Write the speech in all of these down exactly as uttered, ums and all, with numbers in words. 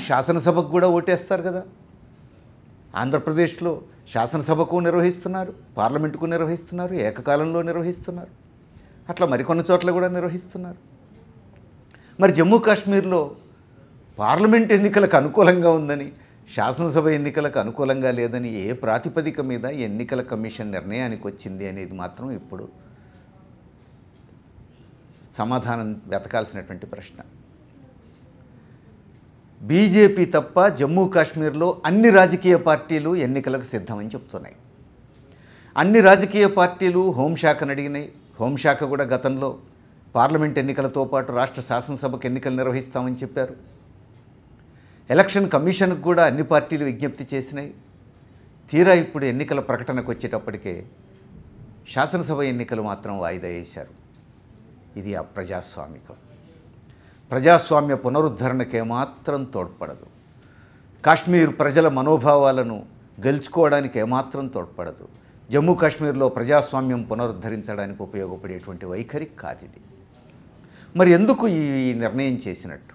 శాసనసభకు కూడా ఓటేస్తారు కదా. ఆంధ్రప్రదేశ్లో శాసనసభకు నిర్వహిస్తున్నారు, పార్లమెంటుకు నిర్వహిస్తున్నారు, ఏకకాలంలో నిర్వహిస్తున్నారు. అట్లా మరికొన్ని చోట్ల కూడా నిర్వహిస్తున్నారు. మరి జమ్మూ కాశ్మీర్లో పార్లమెంట్ ఎన్నికలకు అనుకూలంగా ఉందని, శాసనసభ ఎన్నికలకు అనుకూలంగా లేదని ఏ ప్రాతిపదిక మీద ఎన్నికల కమిషన్ నిర్ణయానికి వచ్చింది అనేది మాత్రం ఇప్పుడు సమాధానం వెతకాల్సినటువంటి ప్రశ్న. బీజేపీ తప్ప జమ్మూ కాశ్మీర్లో అన్ని రాజకీయ పార్టీలు ఎన్నికలకు సిద్ధమని చెప్తున్నాయి. అన్ని రాజకీయ పార్టీలు హోంశాఖను అడిగినాయి. హోంశాఖ కూడా గతంలో పార్లమెంట్ ఎన్నికలతో పాటు రాష్ట్ర శాసనసభకు ఎన్నికలు నిర్వహిస్తామని చెప్పారు. ఎలక్షన్ కమిషన్కు కూడా అన్ని పార్టీలు విజ్ఞప్తి చేసినాయి. తీరా ఇప్పుడు ఎన్నికల ప్రకటనకు వచ్చేటప్పటికే శాసనసభ ఎన్నికలు మాత్రం వాయిదా వేశారు. ఇది అప్రజాస్వామికం. ప్రజాస్వామ్య పునరుద్ధరణకు ఏమాత్రం తోడ్పడదు. కాశ్మీర్ ప్రజల మనోభావాలను గెలుచుకోవడానికి ఏమాత్రం తోడ్పడదు. జమ్మూ కాశ్మీర్లో ప్రజాస్వామ్యం పునరుద్ధరించడానికి ఉపయోగపడేటువంటి వైఖరి కాదు ఇది. మరి ఎందుకు ఈ నిర్ణయం చేసినట్టు?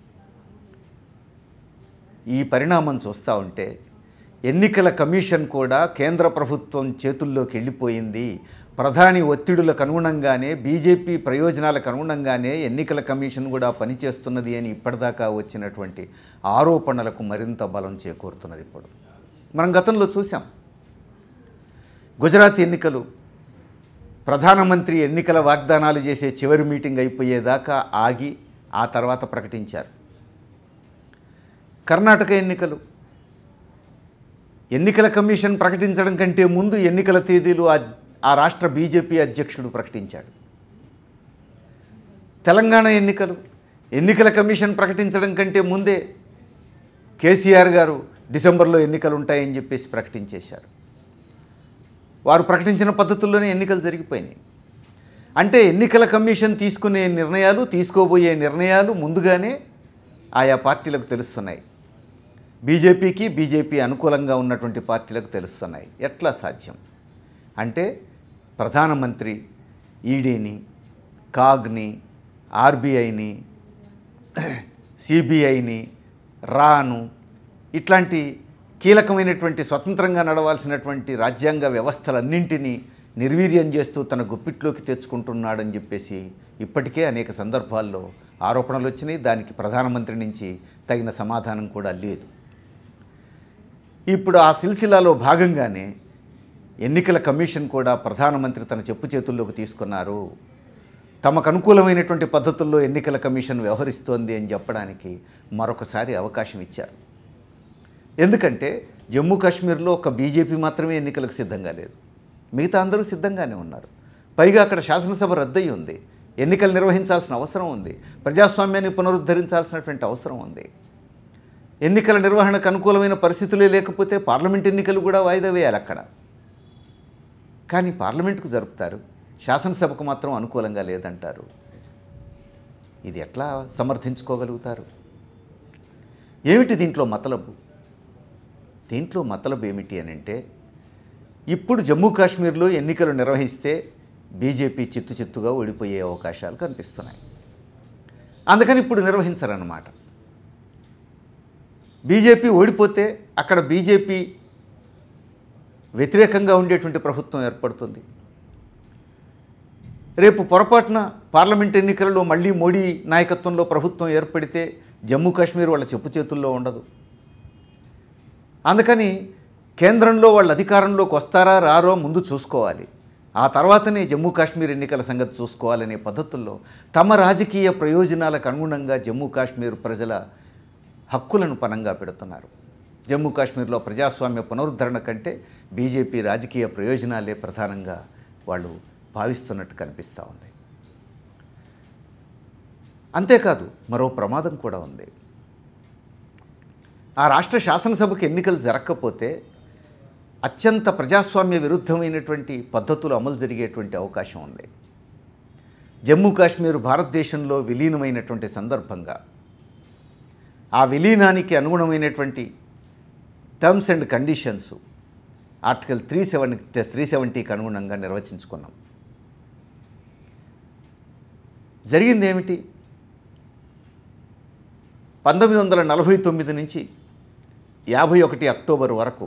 ఈ పరిణామం చూస్తూ ఉంటే ఎన్నికల కమిషన్ కూడా కేంద్ర ప్రభుత్వం చేతుల్లోకి వెళ్ళిపోయింది. ప్రధాని ఒత్తిడులకు అనుగుణంగానే, బీజేపీ ప్రయోజనాలకు అనుగుణంగానే ఎన్నికల కమిషన్ కూడా పనిచేస్తున్నది అని ఇప్పటిదాకా వచ్చినటువంటి ఆరోపణలకు మరింత బలం చేకూరుతున్నది. ఇప్పుడు మనం గతంలో చూసాం. గుజరాత్ ఎన్నికలు ప్రధానమంత్రి ఎన్నికల వాగ్దానాలు చేసే చివరి మీటింగ్ అయిపోయేదాకా ఆగి ఆ తర్వాత ప్రకటించారు. కర్ణాటక ఎన్నికలు ఎన్నికల కమిషన్ ప్రకటించడం కంటే ముందు ఎన్నికల తేదీలు ఆ రాష్ట్ర బీజేపీ అధ్యక్షుడు ప్రకటించాడు. తెలంగాణ ఎన్నికలు ఎన్నికల కమిషన్ ప్రకటించడం కంటే ముందే కేసీఆర్ గారు డిసెంబర్లో ఎన్నికలు ఉంటాయని చెప్పేసి ప్రకటించేశారు. వారు ప్రకటించిన పద్ధతుల్లోనే ఎన్నికలు జరిగిపోయినాయి. అంటే ఎన్నికల కమిషన్ తీసుకునే నిర్ణయాలు, తీసుకోబోయే నిర్ణయాలు ముందుగానే ఆయా పార్టీలకు తెలుస్తున్నాయి. బీజేపీకి, బీజేపీ అనుకూలంగా ఉన్నటువంటి పార్టీలకు తెలుస్తున్నాయి. ఎట్లా సాధ్యం అంటే ప్రధానమంత్రి ఈడీని, కాగ్ని, ఆర్బీఐని, సిబిఐని, రాను ఇట్లాంటి కీలకమైనటువంటి స్వతంత్రంగా నడవాల్సినటువంటి రాజ్యాంగ వ్యవస్థలన్నింటినీ నిర్వీర్యం చేస్తూ తన గుప్పిట్లోకి తెచ్చుకుంటున్నాడని చెప్పేసి ఇప్పటికే అనేక సందర్భాల్లో ఆరోపణలు వచ్చినాయి. దానికి ప్రధానమంత్రి నుంచి తగిన సమాధానం కూడా లేదు. ఇప్పుడు ఆ సిల్సిలాలో భాగంగానే ఎన్నికల కమిషన్ కూడా ప్రధానమంత్రి తన చెప్పు చేతుల్లోకి తీసుకున్నారు. తమకు అనుకూలమైనటువంటి పద్ధతుల్లో ఎన్నికల కమిషన్ వ్యవహరిస్తోంది అని చెప్పడానికి మరొకసారి అవకాశం ఇచ్చారు. ఎందుకంటే జమ్మూ కాశ్మీర్లో ఒక బీజేపీ మాత్రమే ఎన్నికలకు సిద్ధంగా లేదు, మిగతా అందరూ సిద్ధంగానే ఉన్నారు. పైగా అక్కడ శాసనసభ రద్దయి ఉంది. ఎన్నికలు నిర్వహించాల్సిన అవసరం ఉంది. ప్రజాస్వామ్యాన్ని పునరుద్ధరించాల్సినటువంటి అవసరం ఉంది. ఎన్నికల నిర్వహణకు అనుకూలమైన పరిస్థితులే లేకపోతే పార్లమెంట్ ఎన్నికలు కూడా వాయిదా వేయాలి అక్కడ. కానీ పార్లమెంటుకు జరుపుతారు, శాసనసభకు మాత్రం అనుకూలంగా లేదంటారు. ఇది ఎట్లా సమర్థించుకోగలుగుతారు? ఏమిటి దీంట్లో మతలబు? దీంట్లో మతలబు ఏమిటి అని అంటే, ఇప్పుడు జమ్మూ కాశ్మీర్లో ఎన్నికలు నిర్వహిస్తే బీజేపీ చిత్తు చిత్తుగా ఓడిపోయే అవకాశాలు కనిపిస్తున్నాయి. అందుకని ఇప్పుడు నిర్వహించరన్నమాట. బీజేపీ ఓడిపోతే అక్కడ బీజేపీ వ్యతిరేకంగా ఉండేటువంటి ప్రభుత్వం ఏర్పడుతుంది. రేపు పొరపాటున పార్లమెంట్ ఎన్నికలలో మళ్ళీ మోడీ నాయకత్వంలో ప్రభుత్వం ఏర్పడితే జమ్మూ కాశ్మీర్ వాళ్ళ చెప్పు చేతుల్లో ఉండదు. అందుకని కేంద్రంలో వాళ్ళు అధికారంలోకి వస్తారా రారో ముందు చూసుకోవాలి, ఆ తర్వాతనే జమ్మూ కాశ్మీర్ ఎన్నికల సంగతి చూసుకోవాలనే పద్ధతుల్లో తమ రాజకీయ ప్రయోజనాలకు అనుగుణంగా జమ్మూ కాశ్మీర్ ప్రజల హక్కులను పనంగా పెడుతున్నారు. జమ్మూ కాశ్మీర్లో ప్రజాస్వామ్య పునరుద్ధరణ కంటే బీజేపీ రాజకీయ ప్రయోజనాలే ప్రధానంగా వాళ్ళు భావిస్తున్నట్టు కనిపిస్తూ ఉంది. అంతేకాదు మరో ప్రమాదం కూడా ఉంది. ఆ రాష్ట్ర శాసనసభకు ఎన్నికలు జరగకపోతే అత్యంత ప్రజాస్వామ్య విరుద్ధమైనటువంటి పద్ధతులు అమలు జరిగేటువంటి అవకాశం ఉంది. జమ్మూ కాశ్మీర్ భారతదేశంలో విలీనమైనటువంటి సందర్భంగా ఆ విలీనానికి అనుగుణమైనటువంటి terms and conditions article three seven three సెవెంటీకి అనుగుణంగా నిర్వచించుకున్నాం. జరిగింది ఏమిటి? పంతొమ్మిది వందల నలభై తొమ్మిది నుంచి యాభై ఒకటి అక్టోబర్ వరకు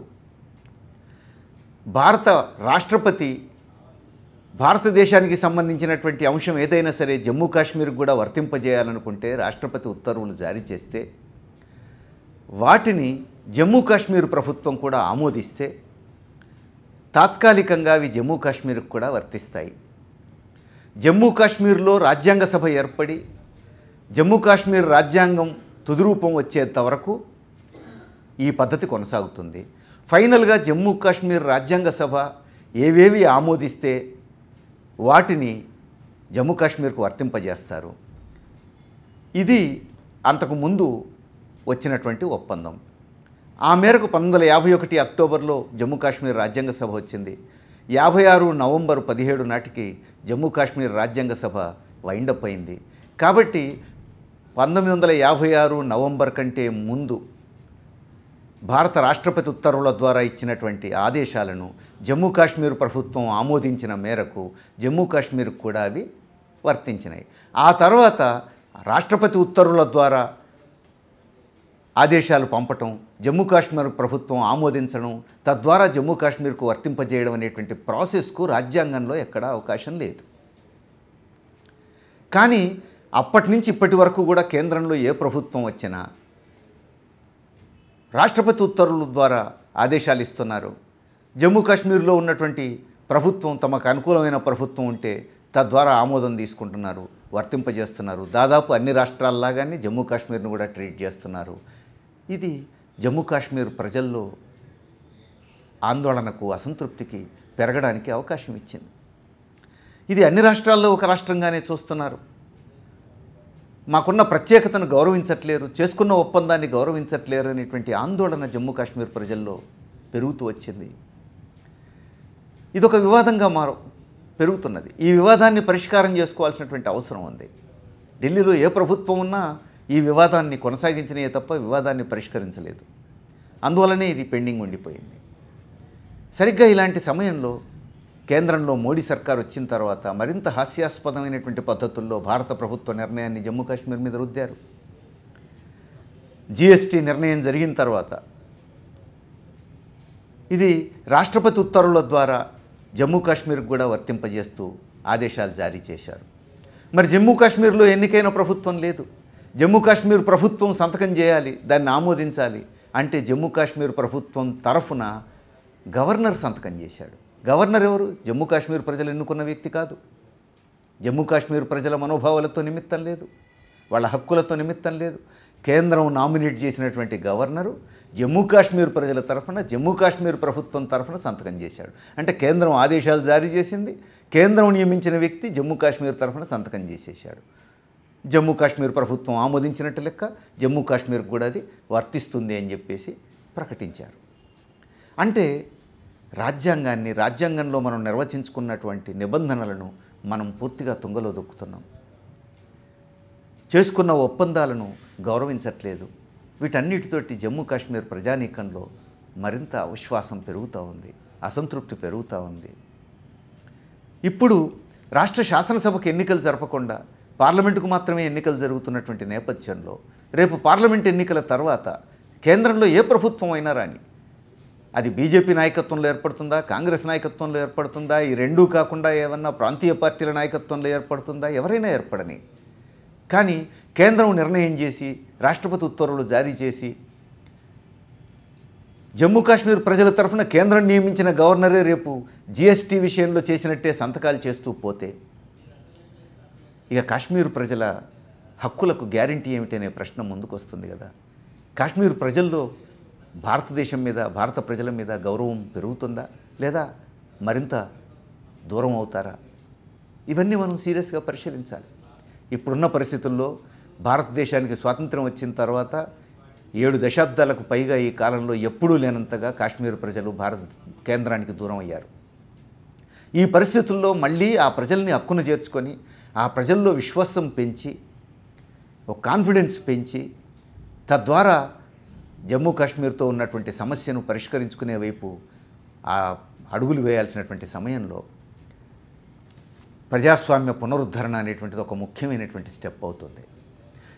భారత రాష్ట్రపతి భారతదేశానికి సంబంధించినటువంటి అంశం ఏదైనా సరే జమ్మూ కాశ్మీర్కి కూడా వర్తింపజేయాలనుకుంటే రాష్ట్రపతి ఉత్తర్వులు జారీ చేస్తే వాటిని జమ్మూ కాశ్మీర్ ప్రభుత్వం కూడా ఆమోదిస్తే తాత్కాలికంగా అవి జమ్మూ కాశ్మీర్కి కూడా వర్తిస్తాయి. జమ్మూ కాశ్మీర్లో రాజ్యాంగ సభ ఏర్పడి జమ్మూ కాశ్మీర్ రాజ్యాంగం తుదిరూపం వచ్చేంత వరకు ఈ పద్ధతి కొనసాగుతుంది. ఫైనల్గా జమ్మూ కాశ్మీర్ రాజ్యాంగ సభ ఏవేవి ఆమోదిస్తే వాటిని జమ్మూ కాశ్మీర్కు వర్తింపజేస్తారు. ఇది అంతకుముందు వచ్చినటువంటి ఒప్పందం. ఆ మేరకు పంతొమ్మిది వందల యాభై ఒకటి అక్టోబర్లో జమ్మూ కాశ్మీర్ రాజ్యాంగ సభ వచ్చింది. యాభై ఆరు నవంబర్ పదిహేడు నాటికి జమ్మూ కాశ్మీర్ రాజ్యాంగ సభ వైండప్ అయింది. కాబట్టి పంతొమ్మిది వందల యాభై ఆరు నవంబర్ కంటే ముందు భారత రాష్ట్రపతి ఉత్తర్వుల ద్వారా ఇచ్చినటువంటి ఆదేశాలను జమ్మూ కాశ్మీర్ ప్రభుత్వం ఆమోదించిన మేరకు జమ్మూ కాశ్మీర్కు కూడా అవి వర్తించినాయి. ఆ తర్వాత రాష్ట్రపతి ఉత్తర్వుల ద్వారా ఆదేశాలు పంపటం, జమ్మూ కాశ్మీర్ ప్రభుత్వం ఆమోదించడం, తద్వారా జమ్మూ కాశ్మీర్కు వర్తింపజేయడం అనేటువంటి ప్రాసెస్కు రాజ్యాంగంలో ఎక్కడా అవకాశం లేదు. కానీ అప్పటి నుంచి ఇప్పటి వరకు కూడా కేంద్రంలో ఏ ప్రభుత్వం వచ్చినా రాష్ట్రపతి ఉత్తర్వుల ద్వారా ఆదేశాలు ఇస్తున్నారు. జమ్మూ కాశ్మీర్లో ఉన్నటువంటి ప్రభుత్వం తమకు అనుకూలమైన ప్రభుత్వం ఉంటే తద్వారా ఆమోదం తీసుకుంటున్నారు, వర్తింపజేస్తున్నారు. దాదాపు అన్ని రాష్ట్రాల్లాగానే జమ్మూ కాశ్మీర్ను కూడా ట్రీట్ చేస్తున్నారు. ఇది జమ్మూ కాశ్మీర్ ప్రజల్లో ఆందోళనకు, అసంతృప్తికి పెరగడానికి అవకాశం ఇచ్చింది. ఇది అన్ని రాష్ట్రాల్లో ఒక రాష్ట్రంగానే చూస్తున్నారు. మాకున్న ప్రత్యేకతను గౌరవించట్లేరు, చేసుకున్న ఒప్పందాన్ని గౌరవించట్లేరు అనేటువంటి ఆందోళన జమ్మూ కాశ్మీర్ ప్రజల్లో పెరుగుతూ వచ్చింది. ఇదొక వివాదంగా మారు పెరుగుతున్నది. ఈ వివాదాన్ని పరిష్కారం చేసుకోవాల్సినటువంటి అవసరం ఉంది. ఢిల్లీలో ఏ ప్రభుత్వం ఉన్నా ఈ వివాదాన్ని కొనసాగించినే తప్ప వివాదాన్ని పరిష్కరించలేదు. అందువలనే ఇది పెండింగ్ ఉండిపోయింది. సరిగ్గా ఇలాంటి సమయంలో కేంద్రంలో మోడీ సర్కార్ వచ్చిన తర్వాత మరింత హాస్యాస్పదమైనటువంటి పద్ధతుల్లో భారత ప్రభుత్వ నిర్ణయాన్ని జమ్మూ కాశ్మీర్ మీద రుద్దారు. జిఎస్టీ నిర్ణయం జరిగిన తర్వాత ఇది రాష్ట్రపతి ఉత్తర్వుల ద్వారా జమ్మూ కాశ్మీర్కి కూడా వర్తింపజేస్తూ ఆదేశాలు జారీ చేశారు. మరి జమ్మూ కాశ్మీర్లో ఎన్నికైన ప్రభుత్వం లేదు. జమ్మూ కాశ్మీర్ ప్రభుత్వం సంతకం చేయాలి, దాన్ని ఆమోదించాలి అంటే జమ్మూ కాశ్మీర్ ప్రభుత్వం తరఫున గవర్నర్ సంతకం చేశాడు. గవర్నర్ ఎవరు? జమ్మూ కాశ్మీర్ ప్రజలు ఎన్నుకున్న వ్యక్తి కాదు. జమ్మూ కాశ్మీర్ ప్రజల మనోభావాలతో నిమిత్తం లేదు, వాళ్ళ హక్కులతో నిమిత్తం లేదు. కేంద్రం నామినేట్ చేసినటువంటి గవర్నరు జమ్మూ కాశ్మీర్ ప్రజల తరఫున జమ్మూ కాశ్మీర్ ప్రభుత్వం తరఫున సంతకం చేశాడు. అంటే కేంద్రం ఆదేశాలు జారీ చేసింది, కేంద్రం నియమించిన వ్యక్తి జమ్మూ కాశ్మీర్ తరఫున సంతకం చేసేశాడు. జమ్మూ కాశ్మీర్ ప్రభుత్వం ఆమోదించినట్టు లెక్క, జమ్మూ కాశ్మీర్కి కూడా అది వర్తిస్తుంది అని చెప్పేసి ప్రకటించారు. అంటే రాజ్యాంగాన్ని, రాజ్యాంగంలో మనం నిర్వచించుకున్నటువంటి నిబంధనలను మనం పూర్తిగా తుంగలో దొక్కుతున్నాం. చేసుకున్న ఒప్పందాలను గౌరవించట్లేదు. వీటన్నిటితోటి జమ్మూ కాశ్మీర్ ప్రజానీకంలో మరింత అవిశ్వాసం పెరుగుతూ ఉంది, అసంతృప్తి పెరుగుతూ ఉంది. ఇప్పుడు రాష్ట్ర శాసనసభకు ఎన్నికలు జరపకుండా పార్లమెంటుకు మాత్రమే ఎన్నికలు జరుగుతున్నటువంటి నేపథ్యంలో రేపు పార్లమెంట్ ఎన్నికల తర్వాత కేంద్రంలో ఏ ప్రభుత్వం అయినా రాని, అది బీజేపీ నాయకత్వంలో ఏర్పడుతుందా, కాంగ్రెస్ నాయకత్వంలో ఏర్పడుతుందా, ఈ రెండూ కాకుండా ఏమన్నా ప్రాంతీయ పార్టీల నాయకత్వంలో ఏర్పడుతుందా, ఎవరైనా ఏర్పడని, కానీ కేంద్రం నిర్ణయం చేసి రాష్ట్రపతి ఉత్తర్వులు జారీ చేసి జమ్మూ కాశ్మీర్ ప్రజల తరఫున కేంద్రం నియమించిన గవర్నరే రేపు జిఎస్టీ విషయంలో చేసినట్టే సంతకాలు చేస్తూ పోతే ఇక కాశ్మీర్ ప్రజల హక్కులకు గ్యారంటీ ఏమిటనే ప్రశ్న ముందుకు వస్తుంది కదా. కాశ్మీర్ ప్రజల్లో భారతదేశం మీద, భారత ప్రజల మీద గౌరవం పెరుగుతుందా లేదా మరింత దూరం అవుతారా? ఇవన్నీ మనం సీరియస్గా పరిశీలించాలి. ఇప్పుడున్న పరిస్థితుల్లో భారతదేశానికి స్వాతంత్రం వచ్చిన తర్వాత ఏడు దశాబ్దాలకు పైగా ఈ కాలంలో ఎప్పుడూ లేనంతగా కాశ్మీర్ ప్రజలు భారత కేంద్రానికి దూరం అయ్యారు. ఈ పరిస్థితుల్లో మళ్ళీ ఆ ప్రజల్ని హక్కును చేర్చుకొని ఆ ప్రజల్లో విశ్వాసం పెంచి, ఒక కాన్ఫిడెన్స్ పెంచి, తద్వారా జమ్మూ కాశ్మీర్తో ఉన్నటువంటి సమస్యను పరిష్కరించుకునే వైపు ఆ అడుగులు వేయాల్సినటువంటి సమయంలో ప్రజాస్వామ్య పునరుద్ధరణ అనేటువంటిది ఒక ముఖ్యమైనటువంటి స్టెప్ అవుతుంది.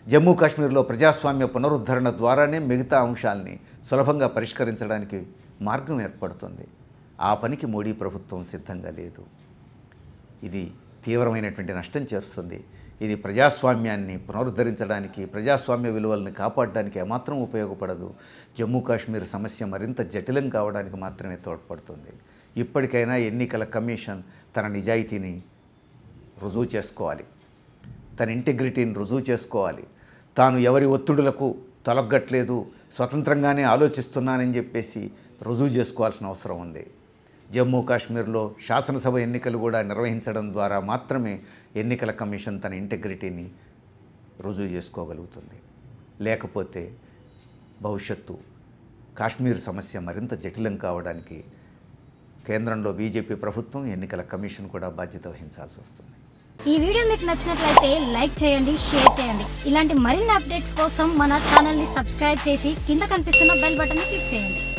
జమ్మూ కాశ్మీర్లో ప్రజాస్వామ్య పునరుద్ధరణ ద్వారానే మిగతా అంశాల్ని సులభంగా పరిష్కరించడానికి మార్గం ఏర్పడుతుంది. ఆ పనికి మోడీ ప్రభుత్వం సిద్ధంగా లేదు. ఇది తీవ్రమైనటువంటి నష్టం చేస్తుంది. ఇది ప్రజాస్వామ్యాన్ని పునరుద్ధరించడానికి, ప్రజాస్వామ్య విలువలను కాపాడడానికి ఏమాత్రం ఉపయోగపడదు. జమ్మూ కాశ్మీర్ సమస్య మరింత జటిలం కావడానికి మాత్రమే తోడ్పడుతుంది. ఇప్పటికైనా ఎన్నికల కమిషన్ తన నిజాయితీని రుజువు చేసుకోవాలి, తన ఇంటిగ్రిటీని రుజువు చేసుకోవాలి. తాను ఎవరి ఒత్తిడులకు తొలగట్లేదు, స్వతంత్రంగానే ఆలోచిస్తున్నానని చెప్పేసి రుజువు చేసుకోవాల్సిన అవసరం ఉంది. జమ్మూ కాశ్మీర్లో శాసనసభ ఎన్నికలు కూడా నిర్వహించడం ద్వారా మాత్రమే ఎన్నికల కమిషన్ తన ఇంటిగ్రిటీని రుజువు చేసుకోగలుగుతుంది. లేకపోతే భవిష్యత్తు కాశ్మీర్ సమస్య మరింత జటిలం కావడానికి కేంద్రంలో బీజేపీ ప్రభుత్వం, ఎన్నికల కమిషన్ కూడా బాధ్యత వహించాల్సి వస్తుంది. ఈ వీడియో మీకు నచ్చినట్లయితే లైక్ చేయండి, షేర్ చేయండి. ఇలాంటి మరిన్ని అప్డేట్స్ కోసం మన ఛానల్ని సబ్స్క్రైబ్ చేసి కింద కనిపిస్తున్న బెల్ బటన్ని క్లిక్ చేయండి.